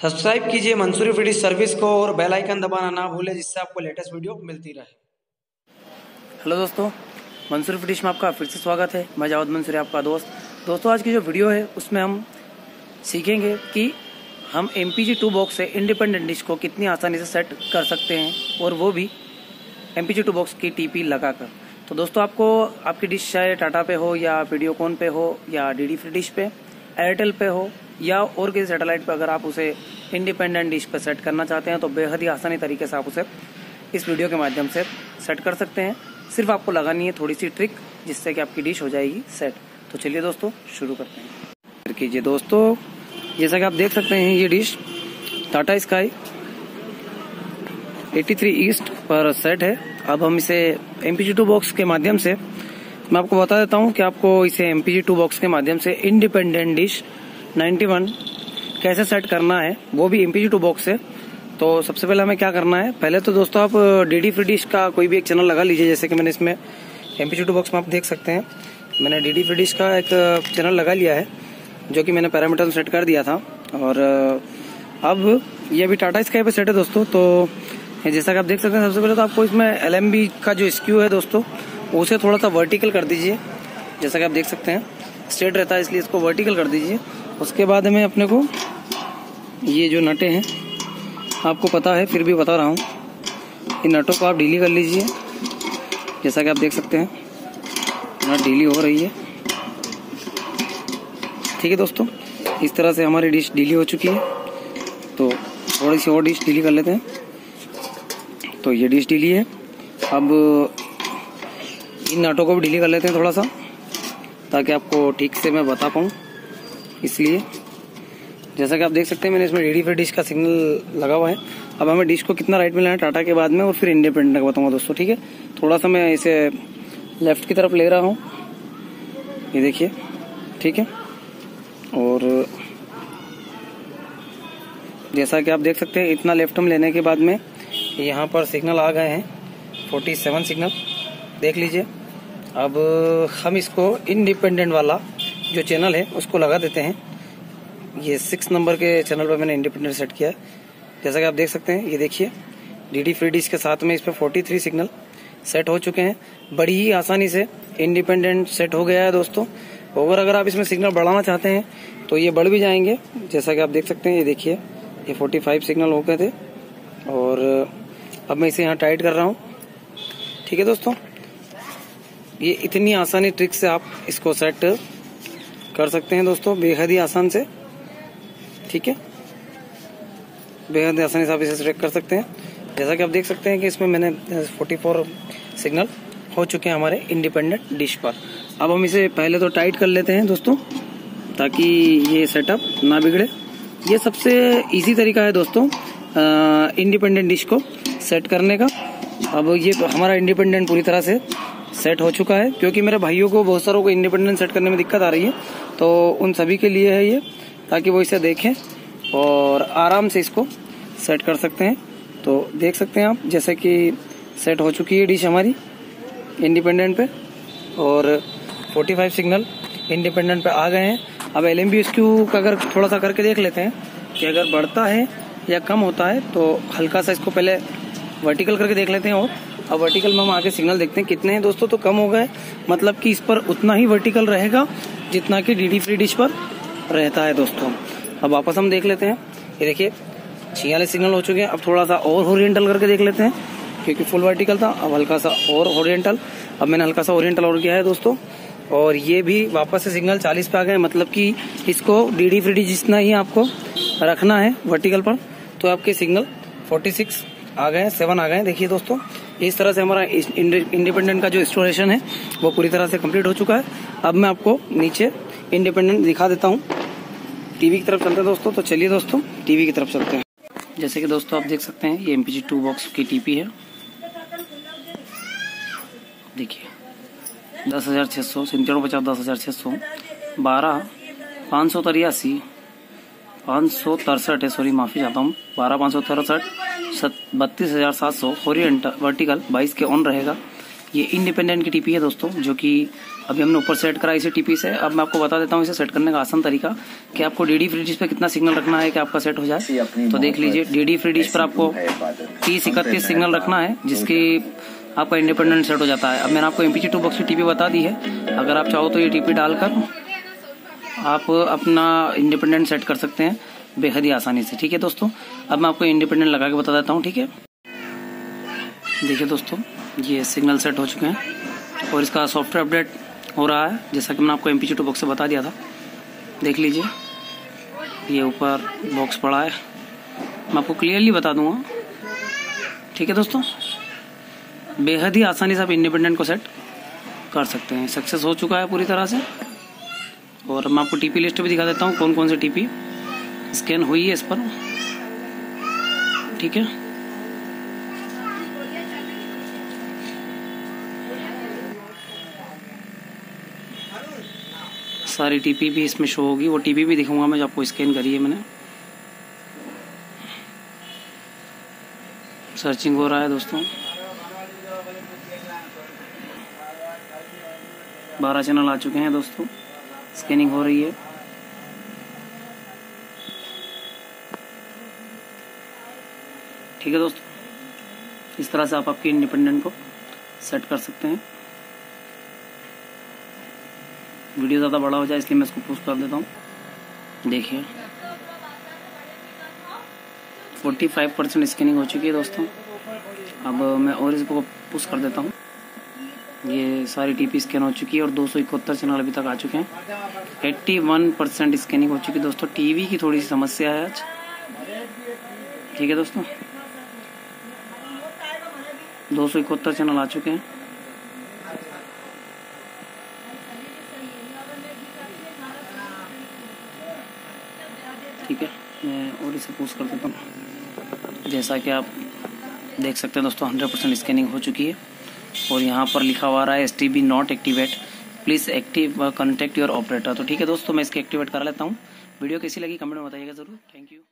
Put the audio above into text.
Subscribe कीजिए Mansuri fridge service को और बेल आइकन दबाना ना भूलें, जिससे आपको लेटेस्ट वीडियो मिलती रहे। हेलो दोस्तों, मंसूरी फ्रिज में आपका फिर से स्वागत है। मैं जावेद मंसूरी, आपका दोस्त। दोस्तों, आज की जो वीडियो है उसमें हम सीखेंगे कि हम MPG 2 बॉक्स से इंडिपेंडेंट डिश को कितनी आसानी से सेट कर सकते हैं, और वो भी MPG 2 बॉक्स की TP लगाकर। तो दोस्तों, आपको आपकी डिश चाहे टाटा पे हो या वीडियोकॉन पे हो या DD फ्री डिश पे, एयरटेल पे हो या और किसी सैटेलाइट पे, अगर आप उसे इंडिपेंडेंट डिश पे सेट करना चाहते हैं तो बेहद ही आसानी तरीके से आप उसे इस वीडियो के माध्यम से सेट कर सकते हैं। सिर्फ आपको लगानी है थोड़ी सी ट्रिक, जिससे कि आपकी डिश हो जाएगी सेट। तो चलिए दोस्तों, शुरू करते हैं। कीजिए दोस्तों, जैसा कि आप देख सकते हैं, ये डिश टाटा स्काई 83 ईस्ट पर सेट है। अब हम इसे MPG 2 बॉक्स के माध्यम से, मैं आपको बता देता हूं कि आपको इसे MPG 2 बॉक्स के माध्यम से इंडिपेंडेंट डिश 91 कैसे सेट करना है, वो भी MPG 2 बॉक्स से। तो सबसे पहले हमें क्या करना है, पहले तो दोस्तों आप DD फ्री डिश का कोई भी एक चैनल लगा लीजिए। जैसे कि मैंने इसमें MPG 2 बॉक्स में आप देख सकते हैं, मैंने DD फ्री डिश का एक चैनल लगा लिया है, जो कि मैंने पैरामीटर सेट कर दिया था। और अब ये अभी टाटा स्काई पे सेट है दोस्तों। तो जैसा कि आप देख सकते हैं, सबसे पहले तो आपको इसमें LMB का जो स्क्यू है दोस्तों, उसे थोड़ा सा वर्टिकल कर दीजिए। जैसा कि आप देख सकते हैं, स्ट्रेट रहता है, इसलिए इसको वर्टिकल कर दीजिए। उसके बाद में अपने को ये जो नटें हैं, आपको पता है फिर भी बता रहा हूँ, इन नटों को आप ढीली कर लीजिए। जैसा कि आप देख सकते हैं, नट ढीली हो रही है। ठीक है दोस्तों, इस तरह से हमारी डिश ढीली हो चुकी है। तो थोड़ी सी और डिश ढीली कर लेते हैं। तो ये डिश ढीली है। अब इन नटों को भी ढीली कर लेते हैं थोड़ा सा, ताकि आपको ठीक से मैं बता पाऊँ। इसलिए जैसा कि आप देख सकते हैं, मैंने इसमें DD फ्री डिश का सिग्नल लगा हुआ है। अब हमें डिश को कितना राइट में लेना है टाटा के बाद में, और फिर इंडिपेंडेंट का बताऊंगा दोस्तों। ठीक है, थोड़ा सा मैं इसे लेफ्ट की तरफ ले रहा हूँ, ये देखिए। ठीक है, और जैसा कि आप देख सकते हैं, इतना लेफ्ट में लेने के बाद में यहाँ पर सिग्नल आ गए हैं 47 सिग्नल, देख लीजिए। अब हम इसको इंडिपेंडेंट वाला जो चैनल है उसको लगा देते हैं। ये 6 नंबर के चैनल पर मैंने इंडिपेंडेंट सेट किया है। जैसा कि आप देख सकते हैं, ये देखिए, DD फ्री डिश के साथ में इस पर 43 सिग्नल सेट हो चुके हैं। बड़ी ही आसानी से इंडिपेंडेंट सेट हो गया है दोस्तों। और अगर आप इसमें सिग्नल बढ़ाना चाहते हैं तो ये बढ़ भी जाएंगे। जैसा कि आप देख सकते हैं, ये देखिए, ये 45 सिग्नल हो गए थे। और अब मैं इसे यहाँ टाइट कर रहा हूँ। ठीक है दोस्तों, ये इतनी आसानी ट्रिक से आप इसको सेट कर सकते हैं दोस्तों, बेहद ही आसान से। ठीक है, बेहद आसानी से आप इसे सेट कर सकते हैं। जैसा कि आप देख सकते हैं कि इसमें मैंने 44 सिग्नल हो चुके हैं हमारे इंडिपेंडेंट डिश पर। अब हम इसे पहले तो टाइट कर लेते हैं दोस्तों, ताकि ये सेटअप ना बिगड़े। ये सबसे इजी तरीका है दोस्तों इंडिपेंडेंट डिश को सेट करने का। अब ये तो हमारा इंडिपेंडेंट पूरी तरह से सेट हो चुका है, क्योंकि मेरे भाइयों को, बहुत सारों को इंडिपेंडेंट सेट करने में दिक्कत आ रही है। तो उन सभी के लिए है ये, ताकि वो इसे देखें और आराम से इसको सेट कर सकते हैं। तो देख सकते हैं आप, जैसे कि सेट हो चुकी है डिश हमारी इंडिपेंडेंट पे, और 45 सिग्नल इंडिपेंडेंट पे आ गए हैं। अब LMB स्क्यू का अगर थोड़ा सा करके देख लेते हैं कि अगर बढ़ता है या कम होता है, तो हल्का सा इसको पहले वर्टिकल करके देख लेते हैं। और अब वर्टिकल में हम आगे सिग्नल देखते हैं कितने हैं दोस्तों। तो कम हो गए, मतलब कि इस पर उतना ही वर्टिकल रहेगा जितना कि DD फ्री डिश पर रहता है दोस्तों। अब वापस हम देख लेते हैं, ये देखिए 46 सिग्नल हो चुके हैं। अब थोड़ा सा और ओरिएंटल करके देख लेते हैं, क्योंकि फुल वर्टिकल था। अब हल्का सा और ओरिएंटल, अब मैंने हल्का सा ओरिएंटल और किया है दोस्तों। और ये भी वापस से सिग्नल 40 पे आ गए, मतलब कि इसको DD फ्री डिश जितना ही आपको रखना है वर्टिकल पर। तो आपके सिग्नल 46 आ गए, 7 आ गए। देखिए दोस्तों, इस तरह से हमारा इंडिपेंडेंट का जो इंस्टॉलेशन है वो पूरी तरह से कंप्लीट हो चुका है। अब मैं आपको नीचे इंडिपेंडेंट दिखा देता हूँ। टीवी की तरफ चलते हैं दोस्तों। तो चलिए दोस्तों, टीवी की तरफ चलते हैं। जैसे कि दोस्तों आप देख सकते हैं, ये MPG 2 बॉक्स की TP है। देखिए 10,600 9750 10,600 12 563 563 है, सॉरी माफी चाहता हूँ, 12 563 32,700 हॉरिजॉन्टल वर्टिकल 22 के ऑन रहेगा। ये इंडिपेंडेंट की टीपी है दोस्तों, जो कि अभी हमने ऊपर सेट करा इसी टीपी से। अब मैं आपको बता देता हूँ इसे सेट करने का आसान तरीका कि आपको डीडी फ्री डिश पे कितना सिग्नल रखना है कि आपका सेट हो जाए। तो देख लीजिए, डीडी फ्री डिश पर आपको 30-31 सिग्नल रखना है, जिसकी आपका इंडिपेंडेंट सेट हो जाता है। अब मैंने आपको MPG 2 बॉक्स की टीपी बता दी है। अगर आप चाहो तो ये टीपी डालकर आप अपना इंडिपेंडेंट सेट कर सकते हैं बेहद ही आसानी से। ठीक है दोस्तों, अब मैं आपको इंडिपेंडेंट लगा के बता देता हूँ। ठीक है, देखिए दोस्तों, ये सिग्नल सेट हो चुके हैं और इसका सॉफ्टवेयर अपडेट हो रहा है, जैसा कि मैंने आपको MPG 2 बॉक्स से बता दिया था। देख लीजिए, ये ऊपर बॉक्स पड़ा है, मैं आपको क्लियरली बता दूंगा। ठीक है दोस्तों, बेहद ही आसानी से आप इंडिपेंडेंट को सेट कर सकते हैं। सक्सेस हो चुका है पूरी तरह से। और मैं आपको टीपी लिस्ट भी दिखा देता हूँ, कौन कौन सी टीपी स्कैन हुई है इस पर। ठीक है, सारी टीपी भी इसमें शो होगी, वो टीपी भी दिखाऊंगा मैं जो आपको स्कैन करी है मैंने। सर्चिंग हो रहा है दोस्तों, 12 चैनल आ चुके हैं दोस्तों, स्कैनिंग हो रही है। ठीक है दोस्तों, इस तरह से आप आपके इंडिपेंडेंट को सेट कर सकते हैं। वीडियो ज़्यादा बड़ा हो जाए इसलिए मैं इसको पुश कर देता हूँ। देखिए, 45% स्कैनिंग हो चुकी है दोस्तों। अब मैं और इसको पुश कर देता हूँ। ये सारी टीपी स्कैन हो चुकी है और 271 चैनल अभी तक आ चुके हैं। 81% स्कैनिंग हो चुकी है दोस्तों। टीवी की थोड़ी सी समस्या है आज। ठीक है दोस्तों, 271 चैनल आ चुके हैं। ठीक है, मैं और इसे पुश कर देता हूँ। जैसा कि आप देख सकते हैं दोस्तों, 100% स्कैनिंग हो चुकी है और यहाँ पर लिखा हुआ रहा है STB not activate, please active contact your operator. तो ठीक है दोस्तों, मैं इसके एक्टिवेट करा लेता हूँ। वीडियो कैसी लगी कमेंट में बताइएगा जरूर। Thank you.